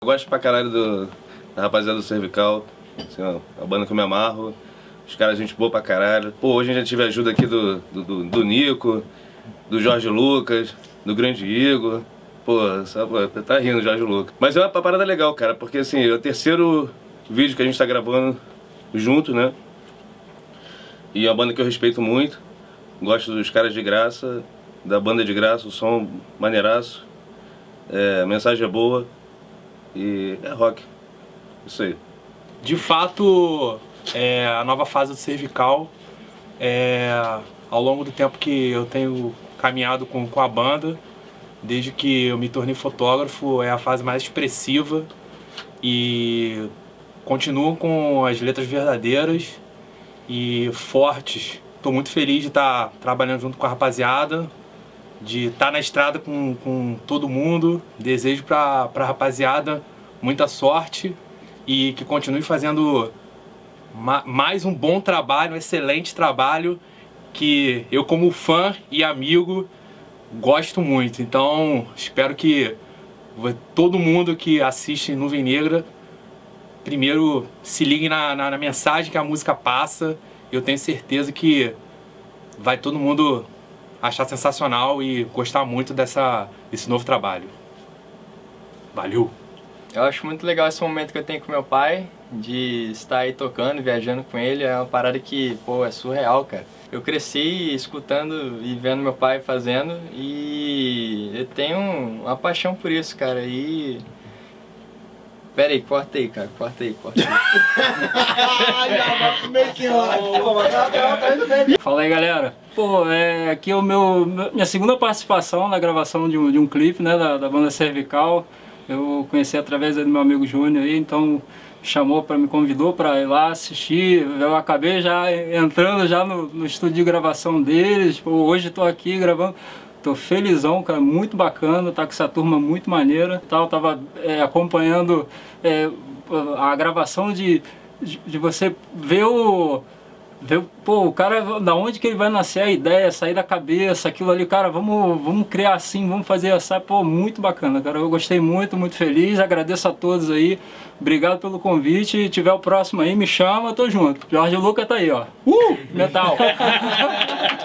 gosto pra caralho da rapaziada do Cervical. Assim, ó, a banda que eu me amarro. Os caras, gente boa pra caralho. Pô, hoje a gente tive ajuda aqui do Nico, do Jorge Lucas, do Grande Igor. Pô, tá rindo, Jorge Lucas. Mas é uma parada legal, cara, porque assim, é o terceiro vídeo que a gente tá gravando junto, né? E é uma banda que eu respeito muito. Gosto dos caras de graça, da banda de graça, o som maneiraço. A mensagem é boa e é rock. Isso aí. De fato, a nova fase do Cervical, ao longo do tempo que eu tenho caminhado com a banda, desde que eu me tornei fotógrafo, é a fase mais expressiva e continuam com as letras verdadeiras e fortes. Estou muito feliz de estar trabalhando junto com a rapaziada, de estar na estrada com todo mundo. Desejo para a rapaziada muita sorte e que continue fazendo mais um bom trabalho, um excelente trabalho que eu, como fã e amigo, gosto muito. Então espero que todo mundo que assiste Nuvem Negra primeiro se ligue na mensagem que a música passa. Eu tenho certeza que vai todo mundo achar sensacional e gostar muito desse novo trabalho. Valeu! Eu acho muito legal esse momento que eu tenho com meu pai, de estar aí tocando, viajando com ele. É uma parada que, pô, é surreal, cara. Eu cresci escutando e vendo meu pai fazendo e eu tenho uma paixão por isso, cara. E... Pera aí, corta aí, cara, corta aí. Fala aí, galera. Pô, aqui é minha segunda participação na gravação de um clipe, né, da banda Cervical. Eu conheci através do meu amigo Júnior aí, então me convidou para ir lá assistir. Eu acabei já entrando já no estúdio de gravação deles. Tipo, hoje estou aqui gravando. Tô felizão, cara, muito bacana, tá com essa turma muito maneira. Tava acompanhando a gravação de você ver pô, o cara, da onde que ele vai nascer a ideia, sair da cabeça, aquilo ali, cara, vamos criar assim, vamos fazer essa, pô, muito bacana, cara, eu gostei muito feliz, agradeço a todos aí, obrigado pelo convite, se tiver o próximo aí, me chama, tô junto. Jorge Lucas tá aí, ó, metal!